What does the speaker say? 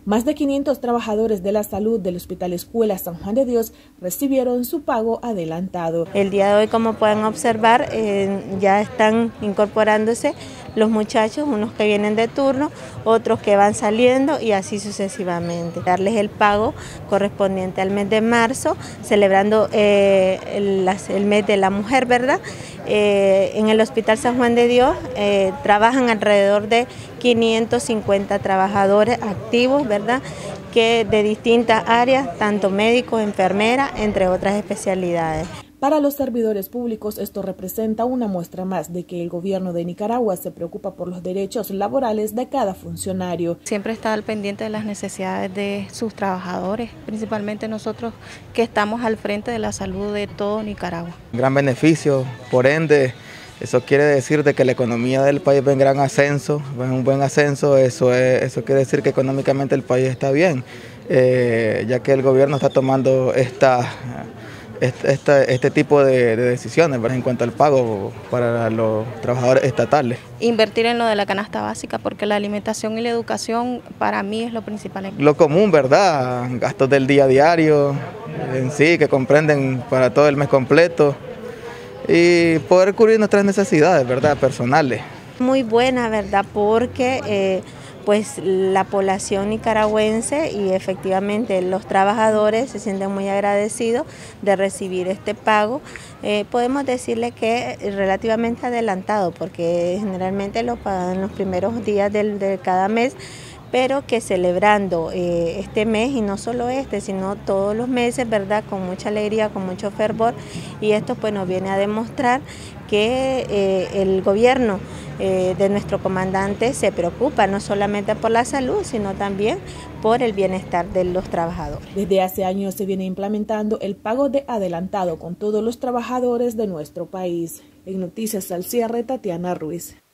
Más de 500 trabajadores de la salud del Hospital Escuela San Juan de Dios recibieron su pago adelantado. El día de hoy, como pueden observar, ya están incorporándose los muchachos, unos que vienen de turno, otros que van saliendo y así sucesivamente. Darles el pago correspondiente al mes de marzo, celebrando el mes de la mujer, ¿verdad? En el Hospital San Juan de Dios trabajan alrededor de 550 trabajadores activos, ¿verdad?, que de distintas áreas, tanto médicos, enfermeras, entre otras especialidades. Para los servidores públicos, esto representa una muestra más de que el gobierno de Nicaragua se preocupa por los derechos laborales de cada funcionario. Siempre está al pendiente de las necesidades de sus trabajadores, principalmente nosotros que estamos al frente de la salud de todo Nicaragua. Gran beneficio, por ende, eso quiere decir de que la economía del país va en gran ascenso, va en un buen ascenso, eso quiere decir que económicamente el país está bien, ya que el gobierno está tomando este tipo de decisiones, ¿verdad?, en cuanto al pago para los trabajadores estatales. Invertir en lo de la canasta básica, porque la alimentación y la educación para mí es lo principal. Lo común, ¿verdad?, gastos del día a diario en sí, que comprenden para todo el mes completo, y poder cubrir nuestras necesidades, ¿verdad?, personales. Muy buena, ¿verdad?, porque pues la población nicaragüense y efectivamente los trabajadores se sienten muy agradecidos de recibir este pago. Podemos decirle que es relativamente adelantado, porque generalmente lo pagan en los primeros días de cada mes, pero que celebrando este mes, y no solo este, sino todos los meses, ¿verdad?, con mucha alegría, con mucho fervor, y esto pues nos viene a demostrar que el gobierno de nuestro comandante se preocupa no solamente por la salud, sino también por el bienestar de los trabajadores. Desde hace años se viene implementando el pago de adelantado con todos los trabajadores de nuestro país. En Noticias al Cierre, Tatiana Ruiz.